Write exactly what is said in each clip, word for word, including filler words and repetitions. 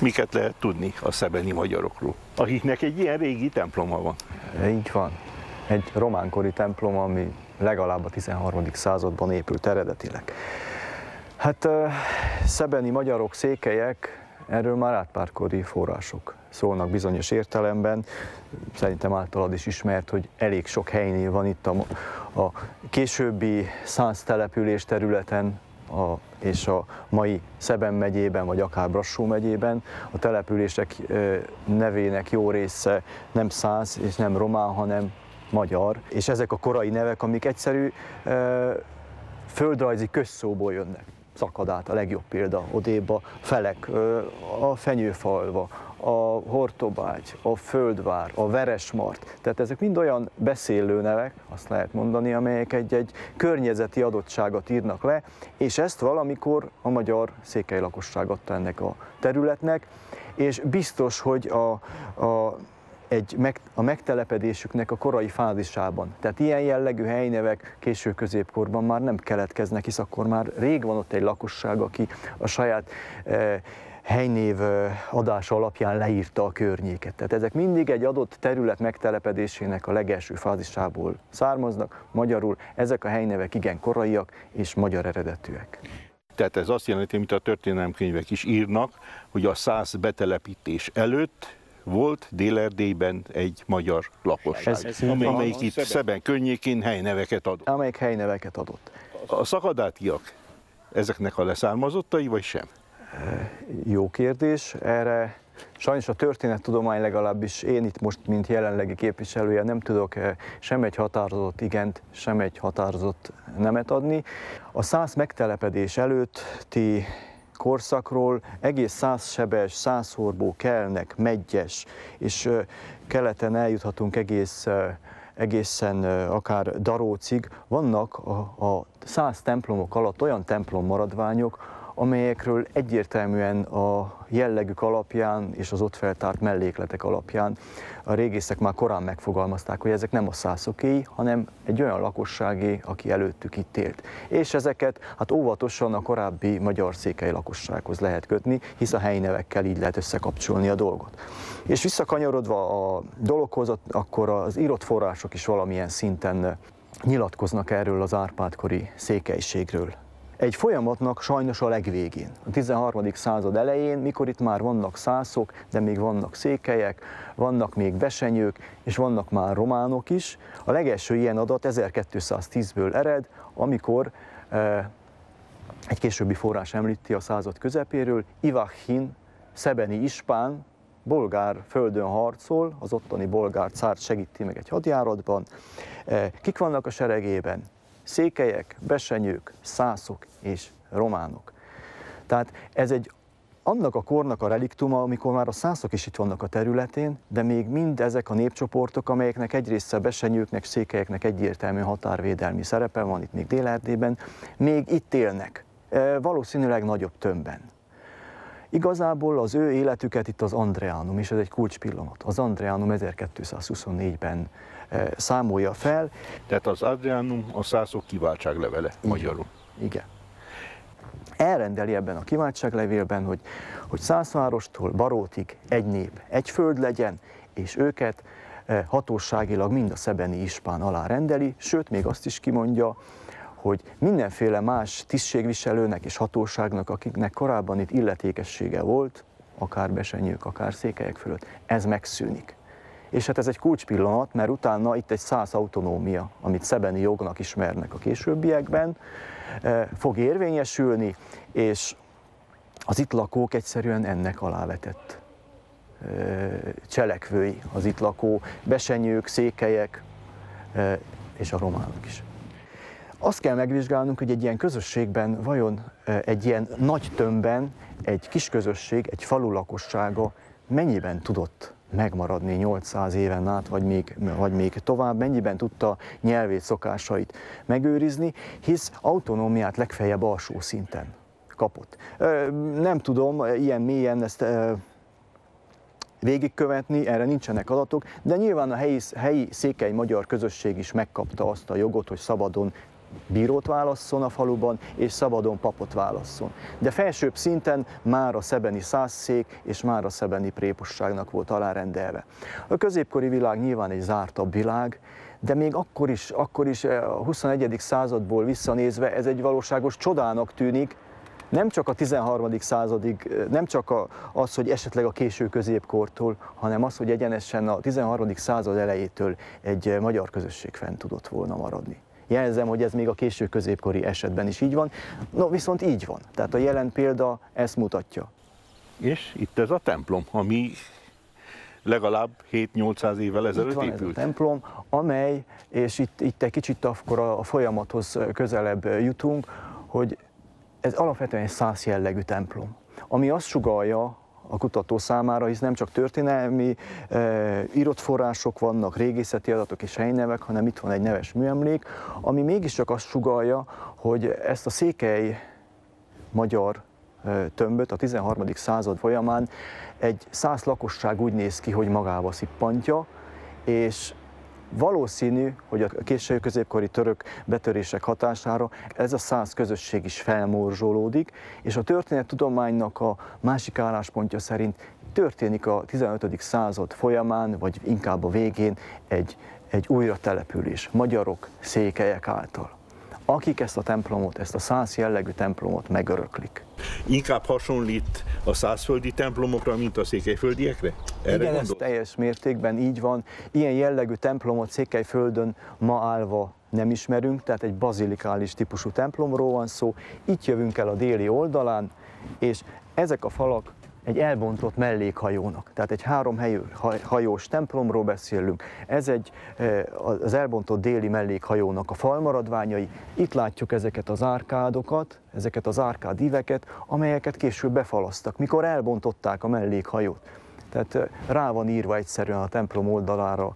Miket lehet tudni a szebeni magyarokról, akiknek egy ilyen régi temploma van? Így van. Egy románkori templom, ami legalább a tizenharmadik században épült eredetileg. Hát szebeni magyarok, székelyek, erről már átpárkori források szólnak bizonyos értelemben. Szerintem általad is ismert, hogy elég sok helynév van itt a, a későbbi szász település területen, a, és a mai Szeben megyében, vagy akár Brassó megyében. A települések nevének jó része nem szász és nem román, hanem magyar. És ezek a korai nevek, amik egyszerű földrajzi közszóból jönnek. Szakadát a legjobb példa, odébb a Felek, a Fenyőfalva, a Hortobágy, a Földvár, a Veresmart. Tehát ezek mind olyan beszélő nevek, azt lehet mondani, amelyek egy-egy környezeti adottságot írnak le, és ezt valamikor a magyar székely lakosság adta ennek a területnek, és biztos, hogy a, a Egy meg, a megtelepedésüknek a korai fázisában. Tehát ilyen jellegű helynevek késő középkorban már nem keletkeznek, hisz akkor már rég van ott egy lakosság, aki a saját eh, helynév adása alapján leírta a környéket. Tehát ezek mindig egy adott terület megtelepedésének a legelső fázisából származnak, magyarul ezek a helynevek igen koraiak és magyar eredetűek. Tehát ez azt jelenti, amit a történelemkönyvek is írnak, hogy a szász betelepítés előtt volt Dél-Erdélyben egy magyar lakosság, ez, ez amelyik itt Szeben környékén helyneveket adott. Amelyik helyneveket adott. A szakadátiak ezeknek a leszármazottai, vagy sem? Jó kérdés. Erre sajnos a történettudomány, legalábbis én itt most, mint jelenlegi képviselője, nem tudok sem egy határozott igent, sem egy határozott nemet adni. A szász megtelepedés előtti korszakról egész Százsebes, Százhorbó, Kelnek, Medgyes, és keleten eljuthatunk egész, egészen akár Darócig. Vannak a, a szász templomok alatt olyan templom maradványok, amelyekről egyértelműen a jellegük alapján és az ott feltárt mellékletek alapján a régészek már korán megfogalmazták, hogy ezek nem a szászokéi, hanem egy olyan lakosságé, aki előttük itt élt. És ezeket hát óvatosan a korábbi magyar székely lakossághoz lehet kötni, hisz a helynevekkel így lehet összekapcsolni a dolgot. És visszakanyarodva a dologhoz, akkor az írott források is valamilyen szinten nyilatkoznak erről az Árpád-kori székelységről. Egy folyamatnak sajnos a legvégén, a tizenharmadik század elején, mikor itt már vannak szászok, de még vannak székelyek, vannak még besenyők, és vannak már románok is. A legelső ilyen adat ezerkétszáztízből ered, amikor e, egy későbbi forrás említi a század közepéről, Ivahhin, szebeni ispán, bolgár földön harcol, az ottani bolgár cárt segíti meg egy hadjáratban. E, kik vannak a seregében? Székelyek, besenyők, szászok és románok. Tehát ez egy annak a kornak a reliktuma, amikor már a szászok is itt vannak a területén, de még mind ezek a népcsoportok, amelyeknek egyrészt a besenyőknek, székelyeknek egyértelmű határvédelmi szerepe van itt még Dél-Erdélyben, még itt élnek, valószínűleg nagyobb tömbben. Igazából az ő életüket itt az Andreanum, és ez egy kulcspillanat. Az Andreanum ezerkétszázhuszonnégyben számolja fel. Tehát az Andreanum a szászok kiváltságlevele, magyarul. Igen. Elrendeli ebben a kiváltságlevélben, hogy, hogy Szászvárostól Barótig egy nép, egy föld legyen, és őket hatóságilag mind a szebeni ispán alá rendeli, sőt, még azt is kimondja, hogy mindenféle más tisztségviselőnek és hatóságnak, akiknek korábban itt illetékessége volt, akár besenyők, akár székelyek fölött, ez megszűnik. És hát ez egy kulcspillanat, mert utána itt egy szász autonómia, amit szebeni jognak ismernek a későbbiekben, fog érvényesülni, és az itt lakók egyszerűen ennek alávetett cselekvői, az itt lakó besenyők, székelyek és a románok is. Azt kell megvizsgálnunk, hogy egy ilyen közösségben vajon egy ilyen nagy tömbben egy kis közösség, egy falu lakossága mennyiben tudott megmaradni nyolcszáz éven át, vagy még, vagy még tovább, mennyiben tudta nyelvét, szokásait megőrizni, hisz autonómiát legfeljebb alsó szinten kapott. Nem tudom ilyen mélyen ezt végigkövetni, erre nincsenek adatok, de nyilván a helyi, helyi székely magyar közösség is megkapta azt a jogot, hogy szabadon bírót válasszon a faluban, és szabadon papot válasszon. De felsőbb szinten már a szebeni százszék és már a szebeni préposságnak volt alárendelve. A középkori világ nyilván egy zártabb világ, de még akkor is, akkor is a huszonegyedik századból visszanézve ez egy valóságos csodának tűnik, nem csak a tizenharmadik századig, nem csak az, hogy esetleg a késő középkortól, hanem az, hogy egyenesen a tizenharmadik század elejétől egy magyar közösség fent tudott volna maradni. Jelzem, hogy ez még a késő középkori esetben is így van, no viszont így van. Tehát a jelen példa ezt mutatja. És itt ez a templom, ami legalább hét-nyolcszáz évvel ezelőtt itt van épült. Ez a templom, amely, és itt, itt egy kicsit akkor a folyamathoz közelebb jutunk, hogy ez alapvetően egy szász jellegű templom, ami azt sugallja a kutató számára, hisz nem csak történelmi e, írott források vannak, régészeti adatok és helynevek, hanem itt van egy neves műemlék, ami mégiscsak azt sugallja, hogy ezt a székely magyar e, tömböt a tizenharmadik század folyamán egy szász lakosság úgy néz ki, hogy magába szippantja, és valószínű, hogy a késő középkori török betörések hatására ez a szász közösség is felmorzsolódik, és a történettudománynak a másik álláspontja szerint történik a tizenötödik század folyamán, vagy inkább a végén egy, egy újratelepülés magyarok, székelyek által, akik ezt a templomot, ezt a szász jellegű templomot megöröklik. Inkább hasonlít a szászföldi templomokra, mint a székelyföldiekre? Erre Igen, gondol? ez teljes mértékben így van. Ilyen jellegű templomot Székelyföldön ma állva nem ismerünk, tehát egy bazilikális típusú templomról van szó. Itt jövünk el a déli oldalán, és ezek a falak egy elbontott mellékhajónak, tehát egy három hajós templomról beszélünk. Ez egy az elbontott déli mellékhajónak a falmaradványai. Itt látjuk ezeket az árkádokat, ezeket az árkádíveket, amelyeket később befalasztak, mikor elbontották a mellékhajót. Tehát rá van írva egyszerűen a templom oldalára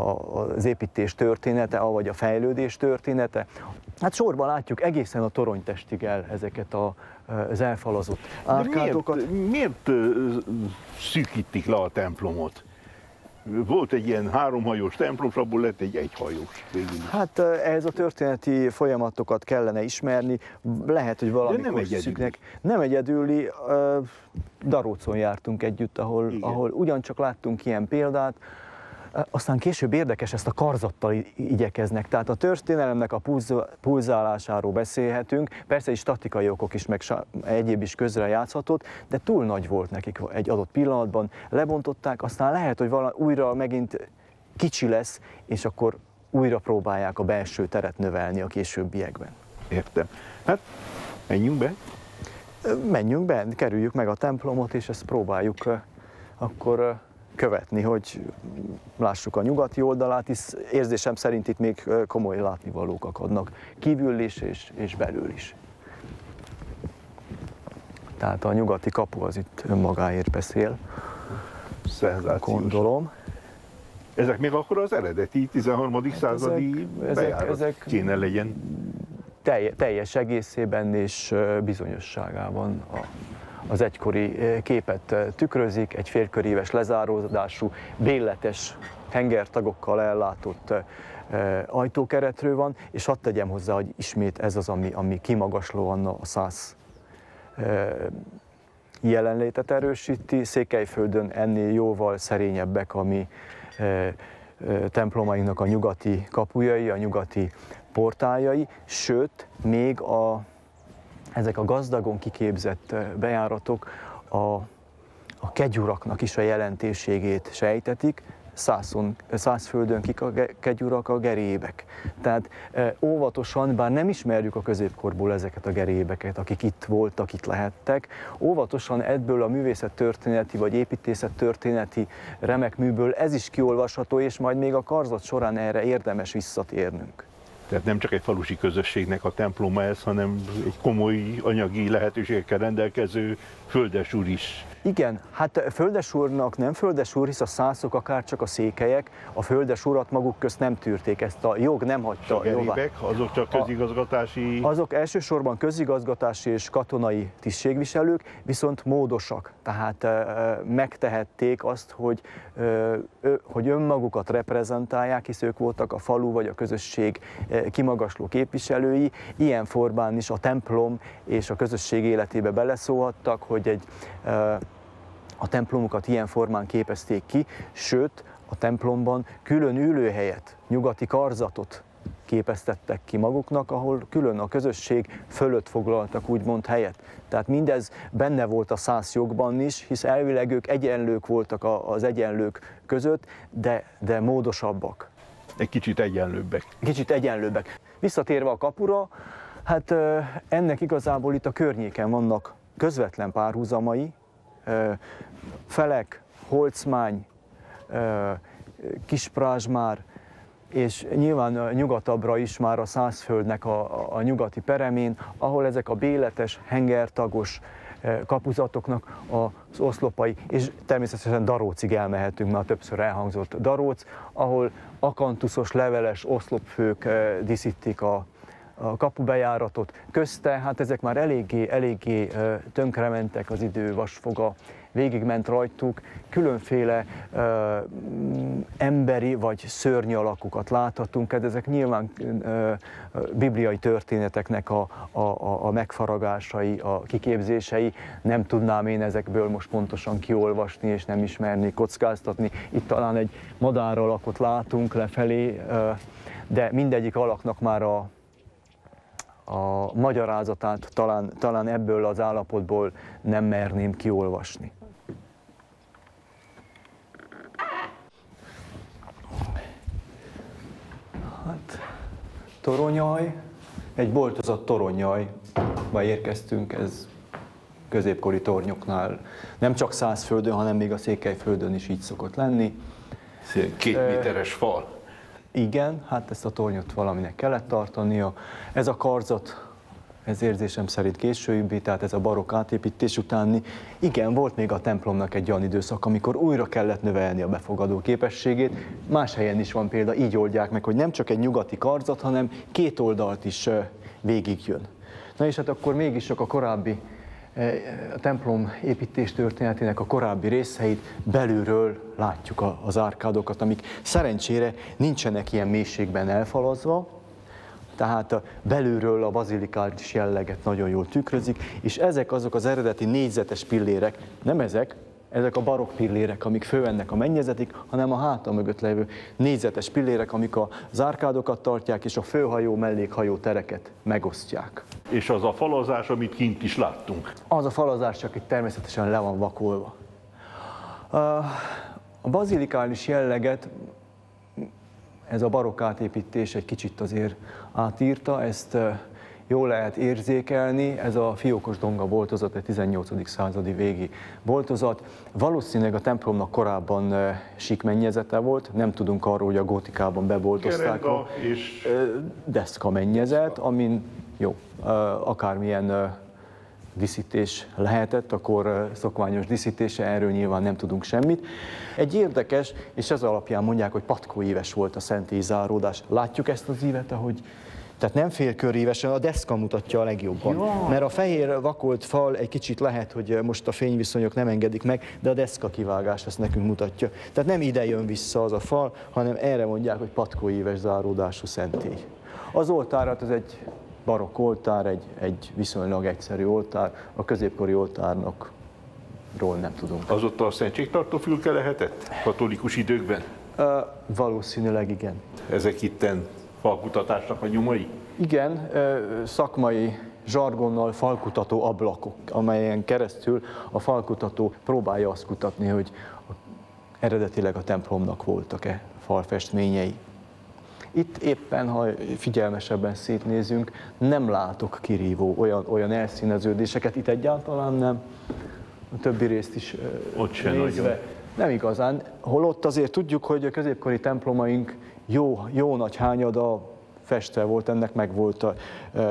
az építés története, avagy a fejlődés története. Hát sorban látjuk egészen a toronytestig el ezeket a, az elfalazott árkádokat. Miért, miért szűkítik le a templomot? Volt egy ilyen háromhajós templom, és abból lett egy egyhajós. Hát ehhez a történeti folyamatokat kellene ismerni, lehet, hogy valamikor szűknek. Nem egyedüli, Darócon jártunk együtt, ahol, ahol ugyancsak láttunk ilyen példát. Aztán később érdekes, ezt a karzattal igyekeznek, tehát a történelemnek a pulzálásáról beszélhetünk, persze is statikai okok is, meg egyéb is közre játszhatott, de túl nagy volt nekik egy adott pillanatban, lebontották, aztán lehet, hogy vala, újra megint kicsi lesz, és akkor újra próbálják a belső teret növelni a későbbiekben. Értem. Hát, menjünk be. Menjünk be, kerüljük meg a templomot, és ezt próbáljuk akkor követni, hogy lássuk a nyugati oldalát, hisz érzésem szerint itt még komoly látnivalók akadnak, kívül is és, és belül is. Tehát a nyugati kapu az itt önmagáért beszél, gondolom. Ezek még akkor az eredeti tizenharmadik századi bejárat ezek, kéne legyen? Teljes egészében és bizonyosságában a az egykori képet tükrözik, egy félköríves lezáródású, béletes hengertagokkal ellátott ajtókeretről van, és hadd tegyem hozzá, hogy ismét ez az, ami, ami kimagaslóan a szász jelenlétet erősíti. Székelyföldön ennél jóval szerényebbek a mi templomainknak a nyugati kapujai, a nyugati portáljai, sőt, még a ezek a gazdagon kiképzett bejáratok a, a kegyuraknak is a jelentőségét sejtetik, Szászon, Szászföldön kik a kegyurak, a gerébek. Tehát e, óvatosan, bár nem ismerjük a középkorból ezeket a gerébeket, akik itt voltak, itt lehettek, óvatosan ebből a művészettörténeti vagy építészettörténeti remek műből ez is kiolvasható, és majd még a karzat során erre érdemes visszatérnünk. Tehát nem csak egy falusi közösségnek a temploma ez, hanem egy komoly anyagi lehetőségekkel rendelkező földesúr is. Igen, hát földesúrnak nem földesúr, hisz a szászok, akár csak a székelyek, a földesúrat maguk közt nem tűrték, ezt a jog nem hagyta. A gerébek, azok csak közigazgatási... Azok elsősorban közigazgatási és katonai tisztségviselők, viszont módosak, tehát e, megtehették azt, hogy, e, hogy önmagukat reprezentálják, hisz ők voltak a falu vagy a közösség e, kimagasló képviselői ilyen formán is a templom és a közösség életébe beleszólhattak, hogy egy, a templomokat ilyen formán képezték ki, sőt a templomban külön ülőhelyet, nyugati karzatot képeztettek ki maguknak, ahol külön a közösség fölött foglaltak úgymond helyet. Tehát mindez benne volt a szász jogban is, hisz elvileg ők egyenlők voltak az egyenlők között, de, de módosabbak. Egy kicsit egyenlőbbek. Kicsit egyenlőbbek. Visszatérve a kapura, hát ennek igazából itt a környéken vannak közvetlen párhuzamai, Felek, Holcmány, Kisprázsmár, és nyilván nyugatabbra is már a Szászföldnek a, a, a nyugati peremén, ahol ezek a béletes, hengertagos kapuzatoknak az oszlopai, és természetesen Darócig elmehetünk, már többször elhangzott Daróc, ahol akantuszos, leveles oszlopfők díszítik a, a kapubejáratot. Közte, hát ezek már eléggé, eléggé tönkrementek, az idő vasfoga végigment rajtuk, különféle ö, emberi vagy szörnyű alakukat láthatunk, hát ezek nyilván ö, bibliai történeteknek a, a, a megfaragásai, a kiképzései, nem tudnám én ezekből most pontosan kiolvasni, és nem ismerni, kockáztatni. Itt talán egy madáralakot látunk lefelé, ö, de mindegyik alaknak már a a magyarázatát talán, talán ebből az állapotból nem merném kiolvasni. Hát, toronyaj, egy boltozott toronyajba érkeztünk, ez középkori tornyoknál nem csak Szászföldön, hanem még a Székelyföldön is így szokott lenni. Két méteres fal. Igen, hát ezt a tornyot valaminek kellett tartania. Ez a karzat, ez érzésem szerint későbbi, tehát ez a barokk átépítés utáni. Igen, volt még a templomnak egy olyan időszak, amikor újra kellett növelni a befogadó képességét. Más helyen is van példa, így oldják meg, hogy nem csak egy nyugati karzat, hanem két oldalt is végigjön. Na és hát akkor mégis csak a korábbi a templom építés történetének a korábbi részeit belülről látjuk az árkádokat, amik szerencsére nincsenek ilyen mélységben elfalazva, tehát belülről a bazilikális jelleget nagyon jól tükrözik, és ezek azok az eredeti négyzetes pillérek, nem ezek, ezek a barokk pillérek, amik fölvennek a mennyezetig, hanem a háta mögött levő négyzetes pillérek, amik az árkádokat tartják, és a főhajó, mellékhajó tereket megosztják. És az a falazás, amit kint is láttunk? Az a falazás csak itt természetesen le van vakolva. A bazilikális jelleget ez a barokk átépítés egy kicsit azért átírta, ezt jól lehet érzékelni, ez a fiókos donga boltozat, egy tizennyolcadik századi végi boltozat. Valószínűleg a templomnak korábban síkmennyezete volt, nem tudunk arról, hogy a gótikában beboltozták a és deszka mennyezet, amin jó, akármilyen díszítés lehetett, akkor szokványos díszítése, erről nyilván nem tudunk semmit. Egy érdekes, és ez alapján mondják, hogy patkóíves volt a szentély záródás. Látjuk ezt az ívet, ahogy tehát nem félkörívesen, a deszka mutatja a legjobban. Jó. Mert a fehér vakolt fal egy kicsit lehet, hogy most a fényviszonyok nem engedik meg, de a deszka kivágás ezt nekünk mutatja. Tehát nem ide jön vissza az a fal, hanem erre mondják, hogy patkóíves záródású szentély. Az oltárat az egy barokk oltár, egy, egy viszonylag egyszerű oltár, a középkori oltárnak ról nem tudunk. Az ott a szentségtartó fülke lehetett katolikus időkben? Uh, valószínűleg igen. Ezek itten falkutatásnak a nyomai? Igen, szakmai zsargonnal falkutató ablakok, amelyen keresztül a falkutató próbálja azt kutatni, hogy eredetileg a templomnak voltak-e falfestményei. Itt éppen, ha figyelmesebben szétnézünk, nem látok kirívó olyan, olyan elszíneződéseket, itt egyáltalán nem, a többi részt is ott sem nézve. Nagyon. Nem igazán, holott azért tudjuk, hogy a középkori templomaink jó, jó nagy hányada festve volt, ennek meg volt a e,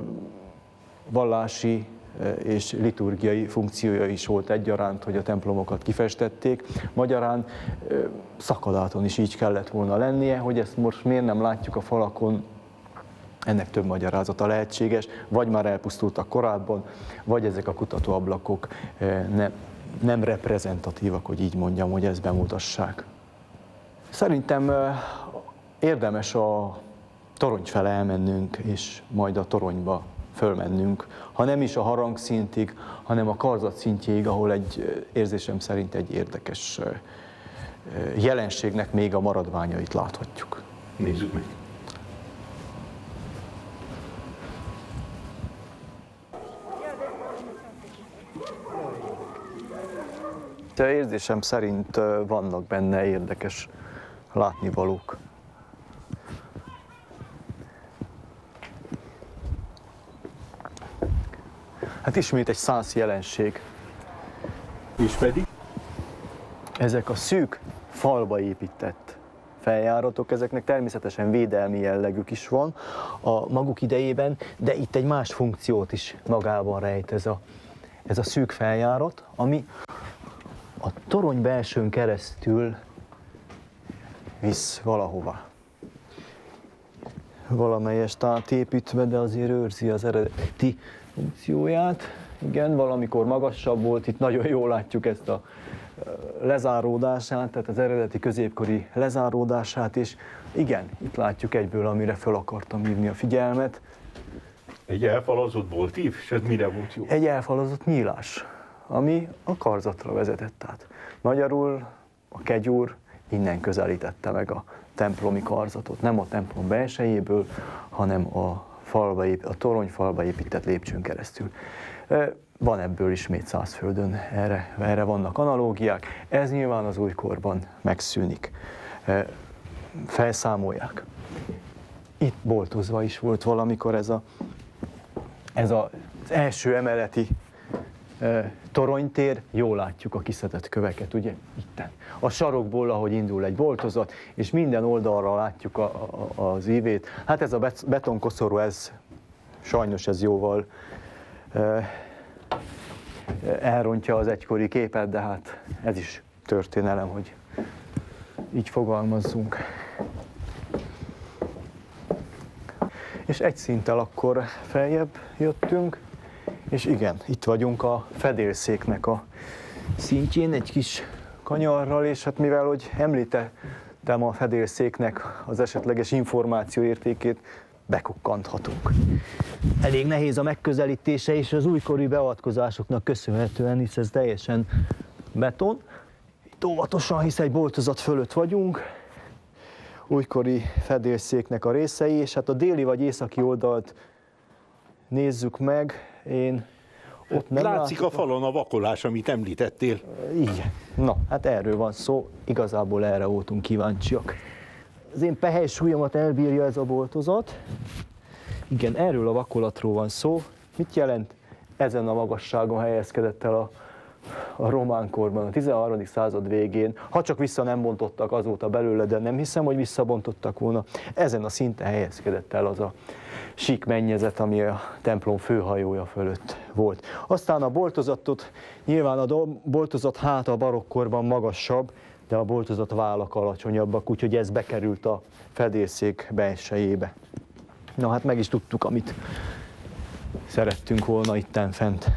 vallási e, és liturgiai funkciója is volt egyaránt, hogy a templomokat kifestették. Magyarán e, szakadáton is így kellett volna lennie, hogy ezt most miért nem látjuk a falakon, ennek több magyarázata lehetséges, vagy már elpusztultak korábban, vagy ezek a kutatóablakok e, ne, nem reprezentatívak, hogy így mondjam, hogy ezt bemutassák. Szerintem érdemes a torony fele elmennünk, és majd a toronyba fölmennünk, ha nem is a harangszintig, hanem a karzat szintjéig, ahol egy érzésem szerint egy érdekes jelenségnek még a maradványait láthatjuk. Nézzük meg! Érzésem szerint vannak benne érdekes látnivalók. Hát ismét egy szász jelenség. És pedig? Ezek a szűk, falba épített feljáratok, ezeknek természetesen védelmi jellegük is van a maguk idejében, de itt egy más funkciót is magában rejt ez a, ez a szűk feljárat, ami a torony belsőn keresztül visz valahova. Valamelyest átépítve, de azért őrzi az eredeti funkcióját. Igen, valamikor magasabb volt, itt nagyon jól látjuk ezt a lezáródását, tehát az eredeti középkori lezáródását is. Igen, itt látjuk egyből, amire fel akartam hívni a figyelmet. Egy elfalazott boltív, és ez mire volt jó? Egy elfalazott nyílás, ami a karzatra vezetett át. Magyarul a kegyúr innen közelítette meg a templomi karzatot, nem a templom belsejéből, hanem a, falba, a toronyfalba épített lépcsőn keresztül. Van ebből ismét Szászföldön, erre, erre vannak analógiák, ez nyilván az újkorban megszűnik. Felszámolják. Itt boltozva is volt valamikor ez, a, ez a, az első emeleti toronytér, jól látjuk a kiszedett köveket, ugye, itten. A sarokból, ahogy indul egy boltozat, és minden oldalra látjuk a, a, az ívét. Hát ez a betonkoszorú, ez sajnos ez jóval e, elrontja az egykori képet, de hát ez is történelem, hogy így fogalmazzunk. És egy szinttel akkor feljebb jöttünk, és igen, itt vagyunk a fedélszéknek a szintjén, egy kis kanyarral, és hát mivel, hogy említettem a fedélszéknek az esetleges információ értékét, bekukkanthatunk. Elég nehéz a megközelítése, és az újkori beavatkozásoknak köszönhetően, hisz ez teljesen beton. Itt óvatosan, hisz egy boltozat fölött vagyunk, újkori fedélszéknek a részei, és hát a déli vagy északi oldalt nézzük meg. Én ott nem látszik a falon a vakolás, amit említettél. Igen. Na, hát erről van szó, igazából erre voltunk kíváncsiak. Az én pehely súlyomat elbírja ez a boltozat. Igen, erről a vakolatról van szó. Mit jelent? Ezen a magasságon helyezkedett el a, a román korban, a tizenharmadik század végén. Ha csak vissza nem bontottak azóta belőle, de nem hiszem, hogy visszabontottak volna. Ezen a szinten helyezkedett el az a sík mennyezet, ami a templom főhajója fölött volt. Aztán a boltozatot, nyilván a boltozat háta a barokkorban magasabb, de a boltozat vállak alacsonyabbak, úgyhogy ez bekerült a fedélszék belsejébe. Na hát meg is tudtuk, amit szerettünk volna itten fent.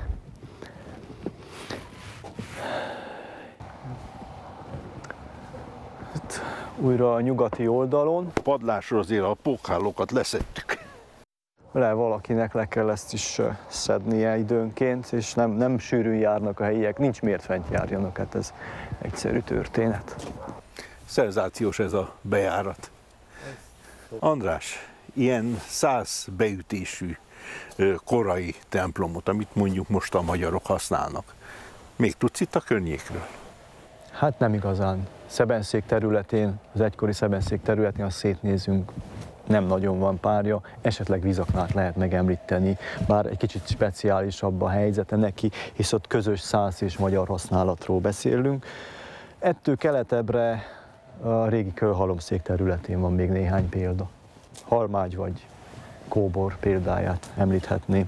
Itt újra a nyugati oldalon. A padlásról azért a pókhálókat leszettük. Le valakinek le kell ezt is szednie időnként, és nem, nem sűrűn járnak a helyiek, nincs miért fent járjanak, hát ez egyszerű történet. Szenzációs ez a bejárat. András, ilyen száz beütésű korai templomot, amit mondjuk most a magyarok használnak, még tudsz itt a környékről? Hát nem igazán. Szebenszék területén, az egykori Szebenszék területén, ha szétnézünk, nem nagyon van párja, esetleg Vizaknát lehet megemlíteni, bár egy kicsit speciálisabb a helyzete neki, hisz ott közös szász és magyar használatról beszélünk. Ettől keletebbre a régi kőhalomszék területén van még néhány példa. Halmágy vagy Kóbor példáját említhetném.